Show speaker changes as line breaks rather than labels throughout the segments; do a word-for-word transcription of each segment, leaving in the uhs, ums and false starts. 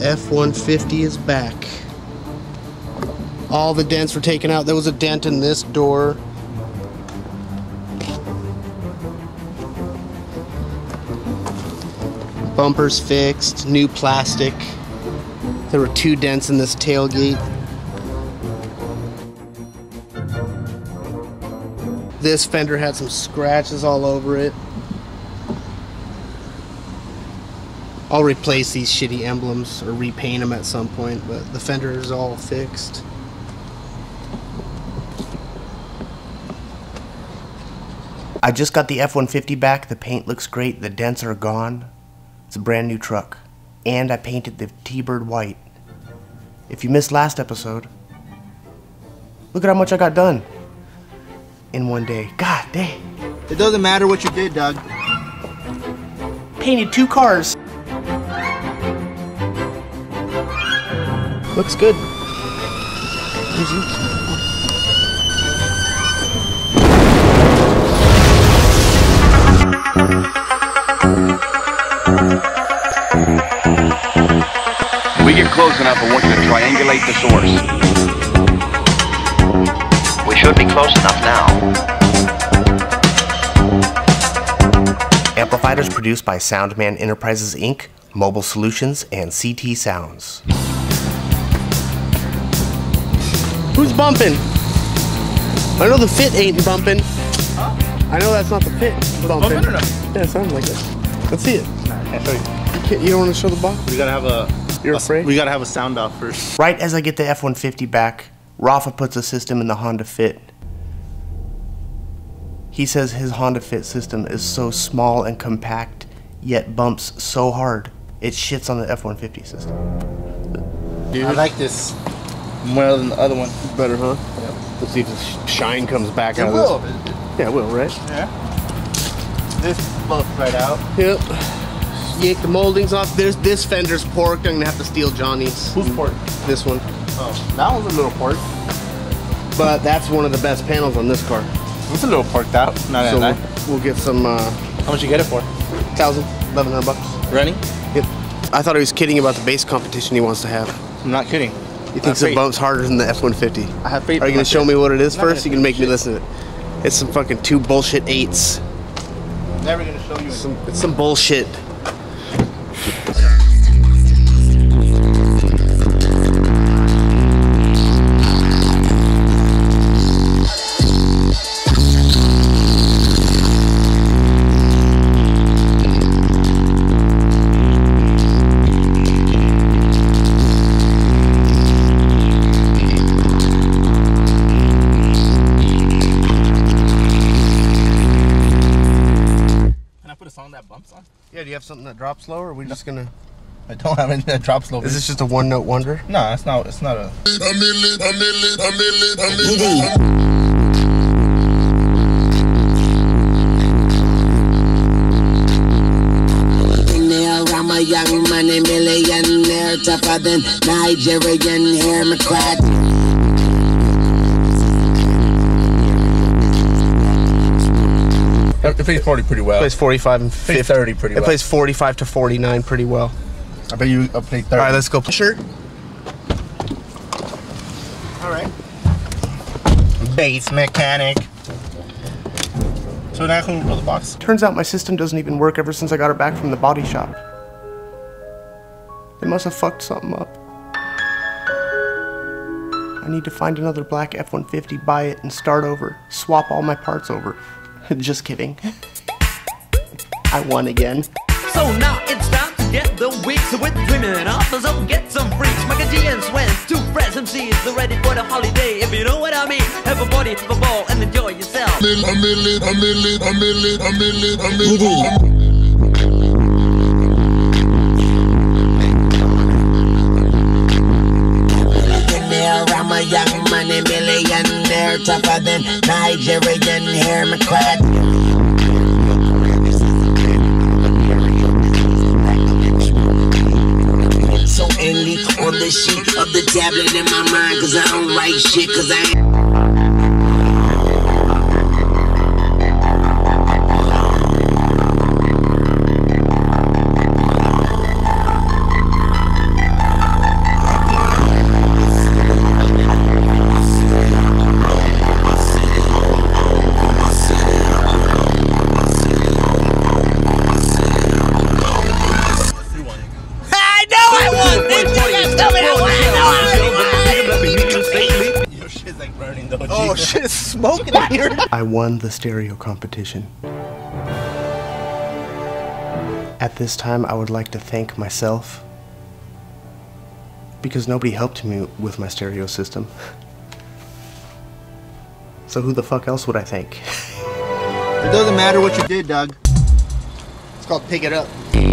F one fifty is back. All the dents were taken out. There was a dent in this door. Bumpers fixed, new plastic. There were two dents in this tailgate. This fender had some scratches all over it. I'll replace these shitty emblems or repaint them at some point, but the fender is all fixed. I just got the F one fifty back. The paint looks great. The dents are gone. It's a brand new truck. And I painted the T-Bird white. If you missed last episode, look at how much I got done in one day. God dang.
It doesn't matter what you did, Doug.
Painted two cars. Looks good. Easy.
When we get close enough, I want you to triangulate the source. We should be close enough now.
Amplified is produced by Soundman Enterprises Incorporated, Mobile Solutions, and C T Sounds. Who's bumping? I know the fit ain't bumping.
Huh?
I know that's not the fit bumping.
Bumping or no?
Yeah, it sounds like it. Let's see it.
Nah, I can't show you.
You, can't, you don't want to show the box?
We gotta have a...
You're
a,
afraid?
We gotta have a sound off first.
Right as I get the F one fifty back, Rafa puts a system in the Honda Fit. He says his Honda Fit system is so small and compact, yet bumps so hard, it shits on the F one fifty system.
Dude. I like this more than the other one.
Better, huh?
Yep.
Let's see if the shine comes back
It
out
will.
of this. Yeah, it will, right?
Yeah. This buffs right out.
Yep. Yank the moldings off. There's this fender's porked. I'm gonna have to steal Johnny's.
Who's pork?
This one.
Oh, that one's a little pork.
But that's one of the best panels on this car.
It's a little porked out. Not
So
that
we'll, we'll get some. Uh,
How much you get it for?
Thousand, eleven hundred bucks.
Running?
Yep. I thought he was kidding about the bass competition he wants to have.
I'm not kidding.
He thinks it bumps harder than the F one fifty.
I have faith.
Are you gonna show me what it is
Not
first? You
gonna
can make me
shit.
listen to it. It's some fucking two bullshit eights.
Never gonna show you.
Some, it's some bullshit.
Song that bumps on?
Yeah, do you have something that drops low, or are we no. just gonna...
I don't have anything that drops low.
Is this just a one-note wonder?
No, it's not, it's not a...
I'm a young money millionaire, tougher than Nigerian hair, McCrack.
It plays forty pretty well.
It plays forty-five and fifty.
Plays thirty pretty well.
It plays forty-five to forty-nine pretty well.
I bet you I play thirty.
All right, let's go. Sure.
All right. Bass mechanic. So now can we pull the box?
Turns out my system doesn't even work ever since I got it back from the body shop. They must have fucked something up. I need to find another black F one fifty, buy it, and start over. Swap all my parts over. Just kidding. I won again.
So now it's time to get the weeks with women offers up, get some freaks. Mike G and Swens, two fresh M Cs, they're ready for the holiday. If you know what I mean, have a party, have a ball, and enjoy yourself.
I'm a young money millionaire, tougher than Nigerian hair, McCrack. So endly on the sheet of the tablet in my mind, cause I don't write shit, cause I ain't.
insane though.
Oh shit, it's smoking in here. I won the stereo competition. At this time, I would like to thank myself because nobody helped me with my stereo system. So who the fuck else would I thank?
It doesn't matter what you did, Doug. It's called Pick It Up.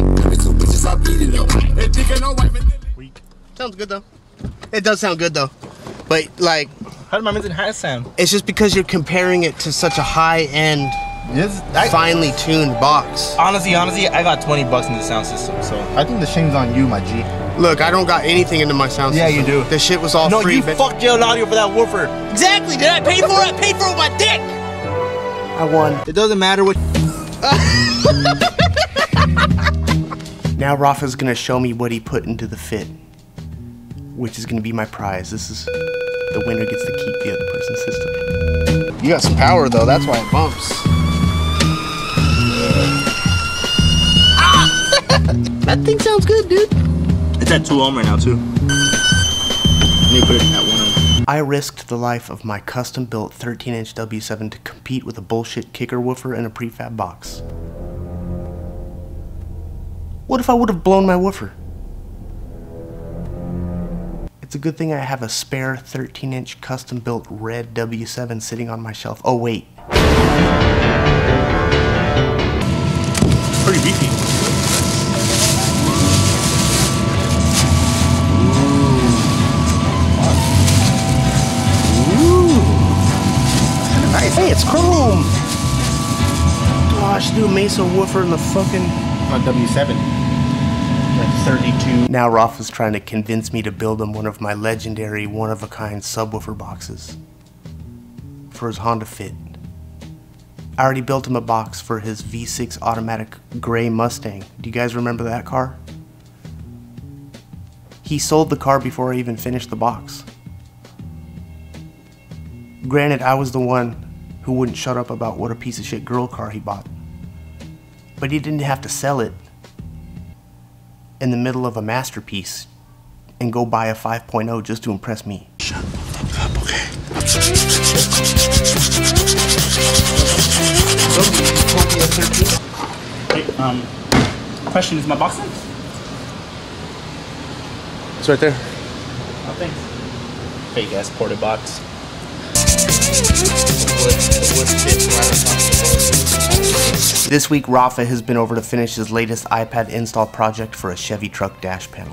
Weak. Sounds good though. It does sound good though. But like,
how did my Minton Hat sound?
It's just because you're comparing it to such a high-end,
yes, I,
finely tuned box.
Honestly, honestly, I got twenty bucks in the sound system, so
I think the shame's on you, my G.
Look, I don't got anything into my sound
yeah,
system.
Yeah, you do.
The shit was all
no,
free.
No, you fucked jailed audio for that woofer.
Exactly. Did I pay for it? I paid for it with my dick.
I won.
It doesn't matter what.
Now Rafa's gonna show me what he put into the fit, which is gonna be my prize. This is the winner gets to keep the other person's system.
You got some power though. That's why it bumps. That thing sounds good, dude.
It's at two ohm right now too. Let me put it at one ohm.
I risked the life of my custom-built thirteen inch W seven to compete with a bullshit kicker woofer in a prefab box. What if I would have blown my woofer? It's a good thing I have a spare thirteen inch custom-built red W seven sitting on my shelf. Oh wait.
Pretty beefy.
Nice. Hey, it's chrome! Gosh, do a Mesa woofer in the fucking...
On W seven. Like thirty-two.
Now Rafa's trying to convince me to build him one of my legendary one-of-a-kind subwoofer boxes for his Honda Fit. I already built him a box for his V six automatic gray Mustang. Do you guys remember that car? He sold the car before I even finished the box. Granted, I was the one who wouldn't shut up about what a piece of shit girl car he bought. But he didn't have to sell it in the middle of a masterpiece and go buy a five point oh just to impress me.
Shut the fuck up, okay? Hey, um, question, is my box in?
It's right there.
Oh, thanks. Fake ass ported box.
This week, Rafa has been over to finish his latest iPad install project for a Chevy truck dash panel.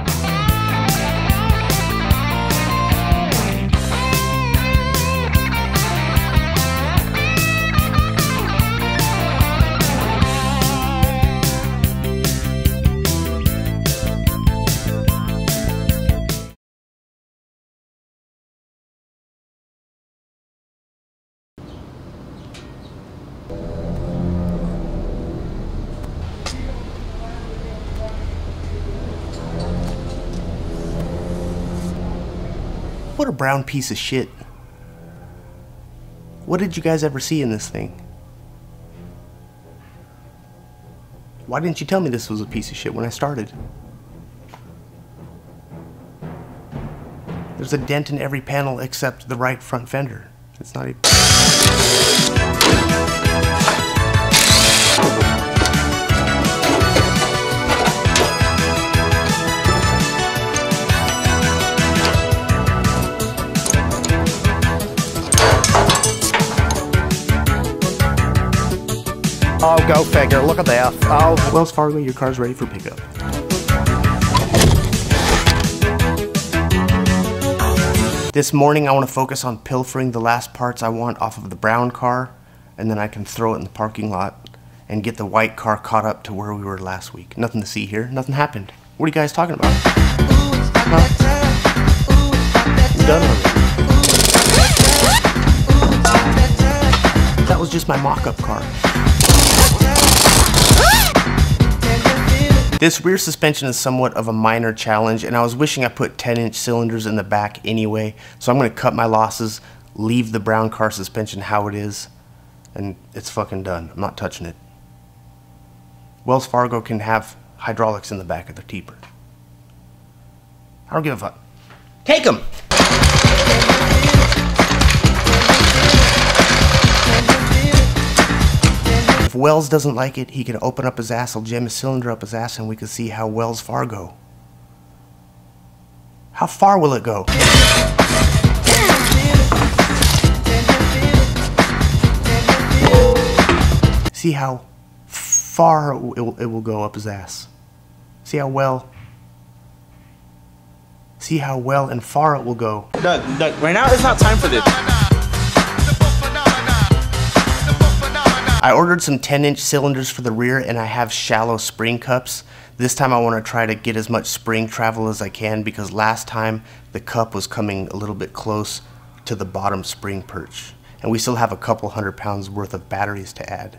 What a brown piece of shit. What did you guys ever see in this thing? Why didn't you tell me this was a piece of shit when I started? There's a dent in every panel except the right front fender. It's not even...
Oh, go figure. Look at that. Oh,
Wells Fargo, your car's ready for pickup. This morning I want to focus on pilfering the last parts I want off of the brown car, and then I can throw it in the parking lot and get the white car caught up to where we were last week. Nothing to see here. Nothing happened. What are you guys talking about? Huh? I'm done with it. That was just my mock-up car. This rear suspension is somewhat of a minor challenge, and I was wishing I put ten inch cylinders in the back anyway, so I'm going to cut my losses, leave the brown car suspension how it is, and it's fucking done. I'm not touching it. Wells Fargo can have hydraulics in the back of their T-Bird. I don't give a fuck. Take them! If Wells doesn't like it, he can open up his ass, he'll jam his cylinder up his ass, and we can see how Wells far go. How far will it go? See how far it will, it will go up his ass. See how well. See how well and far it will go.
Doug, Doug, right now it's not time for this.
I ordered some ten inch cylinders for the rear, and I have shallow spring cups. This time I want to try to get as much spring travel as I can, because last time the cup was coming a little bit close to the bottom spring perch. And we still have a couple hundred pounds worth of batteries to add.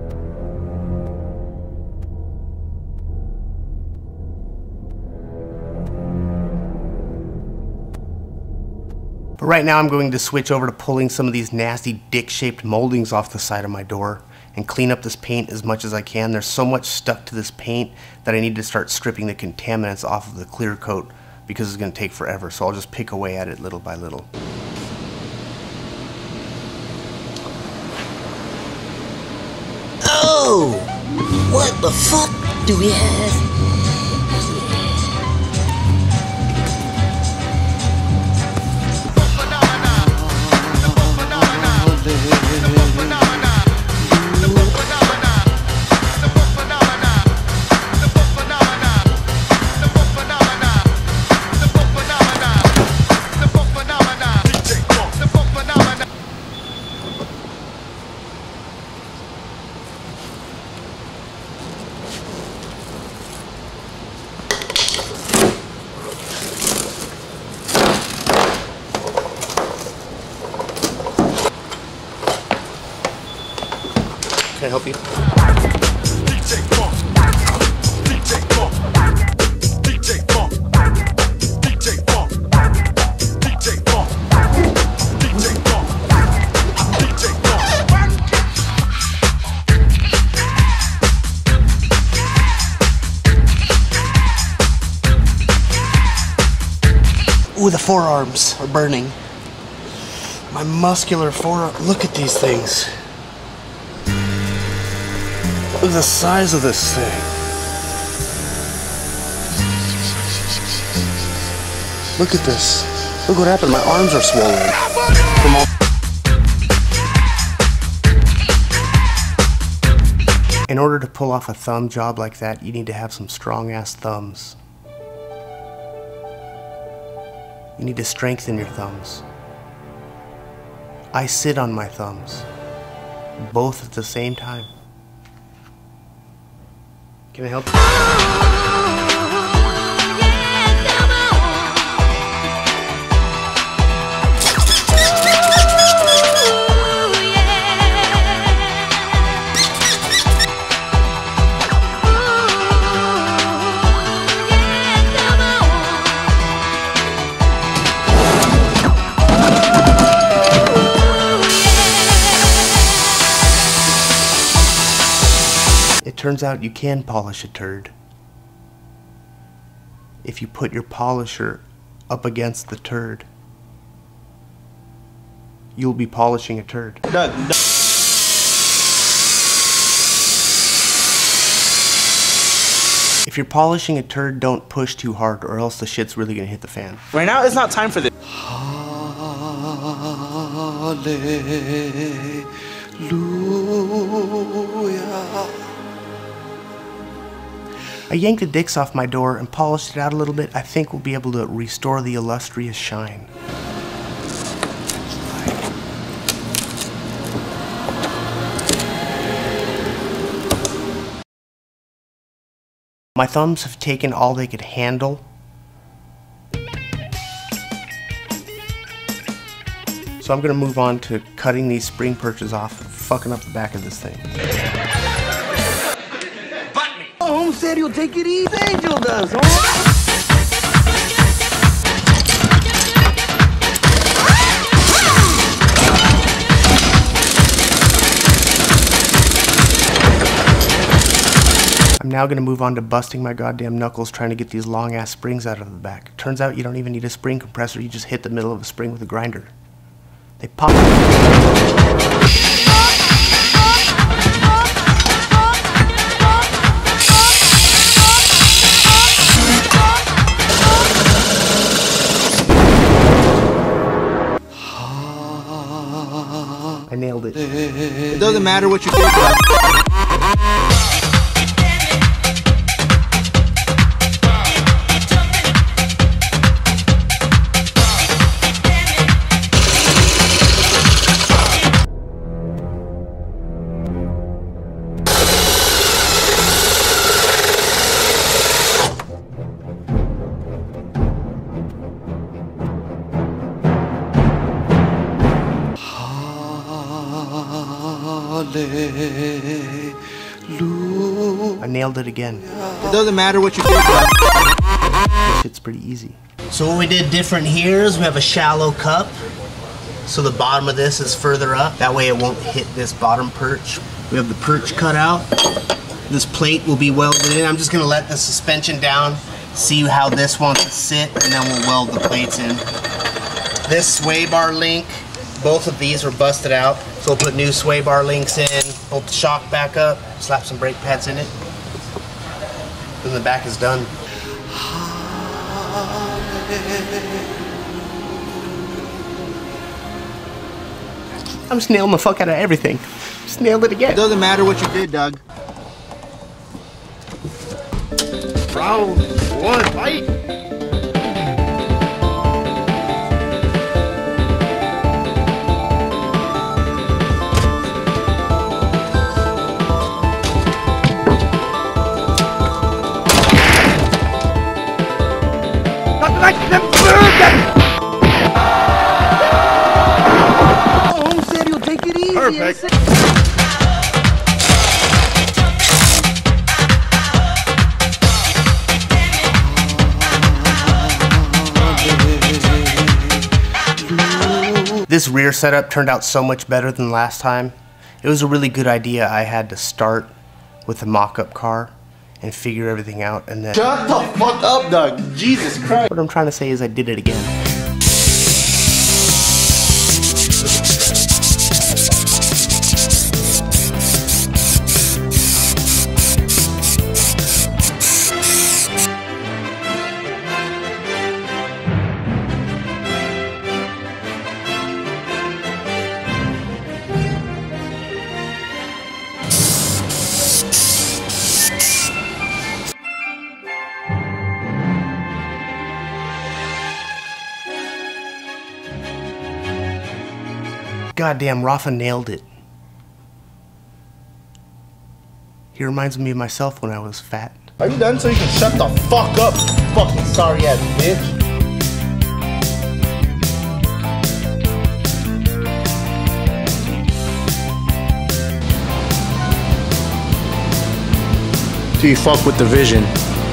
But right now I'm going to switch over to pulling some of these nasty dick-shaped moldings off the side of my door and clean up this paint as much as I can. There's so much stuck to this paint that I need to start stripping the contaminants off of the clear coat, because it's going to take forever. So I'll just pick away at it little by little.
Oh! What the fuck do we have?
Can I help you? Ooh, the forearms are burning. My muscular forearm. Look at these things. Look at the size of this thing. Look at this. Look what happened. My arms are swollen. From all In order to pull off a thumb job like that, you need to have some strong-ass thumbs. You need to strengthen your thumbs. I sit on my thumbs, both at the same time. Can I help you? It turns out you can polish a turd if you put your polisher up against the turd. You'll be polishing a turd.
Doug, Doug.
If you're polishing a turd, don't push too hard, or else the shit's really gonna hit the fan.
Right now it's not time for this.
Hallelujah. I yanked the dicks off my door and polished it out a little bit. I think we'll be able to restore the illustrious shine. My thumbs have taken all they could handle. So I'm gonna move on to cutting these spring perches off and fucking up the back of this thing.
Home said he'll take it easy, Angel does, huh?
I'm now going to move on to busting my goddamn knuckles trying to get these long ass springs out of the back. Turns out you don't even need a spring compressor, you just hit the middle of a spring with a grinder. They pop. I nailed it.
It doesn't matter what you do, bro.
I nailed it again.
It doesn't matter what you do, bro.
This shit's pretty easy.
So what we did different here is we have a shallow cup. So the bottom of this is further up. That way it won't hit this bottom perch. We have the perch cut out. This plate will be welded in. I'm just gonna let the suspension down, see how this wants to sit, and then we'll weld the plates in. This sway bar link, both of these were busted out. So we'll put new sway bar links in, bolt the shock back up, slap some brake pads in it. Then the back is done.
I'm just nailing the fuck out of everything. Just nailed it again.
It doesn't matter what you did, Doug.
Round one, fight!
Perfect. This rear setup turned out so much better than last time. It was a really good idea. I had to start with the mock-up car and figure everything out, and then...
Shut the fuck up, Doug. Jesus Christ.
What I'm trying to say is I did it again. Goddamn, Rafa nailed it. He reminds me of myself when I was fat.
Are you done so you can shut the fuck up, fucking sorry ass bitch? Do you fuck with the vision?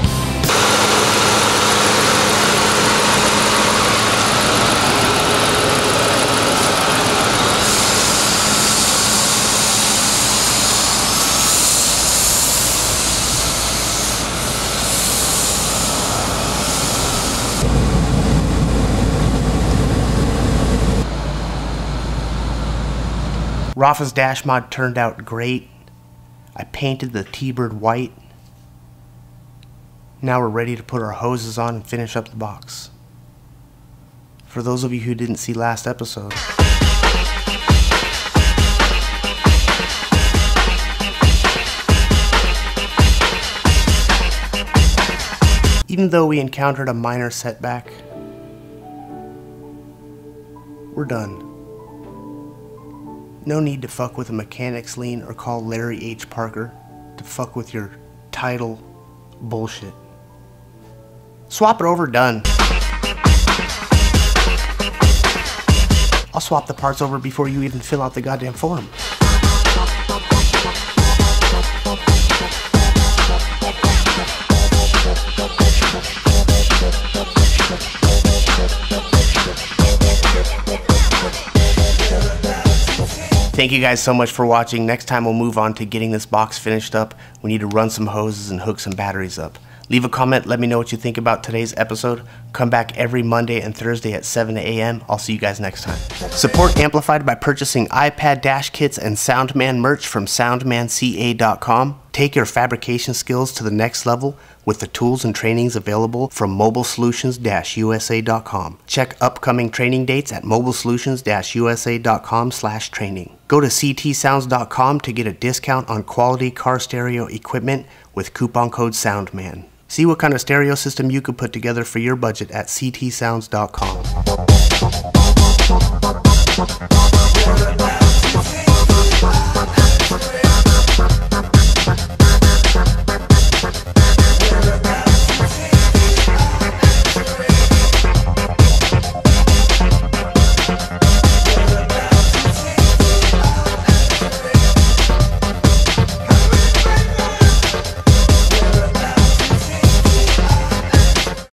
Rafa's dash mod turned out great. I painted the T-Bird white. Now we're ready to put our hoses on and finish up the box. For those of you who didn't see last episode, even though we encountered a minor setback, we're done. No need to fuck with a mechanic's lien or call Larry H. Parker to fuck with your title bullshit. Swap it over, done. I'll swap the parts over before you even fill out the goddamn form. Thank you guys so much for watching. Next time we'll move on to getting this box finished up. We need to run some hoses and hook some batteries up. Leave a comment, let me know what you think about today's episode. Come back every Monday and Thursday at seven A M I'll see you guys next time. Support Amplified by purchasing iPad dash kits and Soundman merch from soundman c a dot com. Take your fabrication skills to the next level with the tools and trainings available from mobile solutions dash u s a dot com. Check upcoming training dates at mobile solutions dash u s a dot com slash training. Go to c t sounds dot com to get a discount on quality car stereo equipment with coupon code Soundman. See what kind of stereo system you could put together for your budget at c t sounds dot com.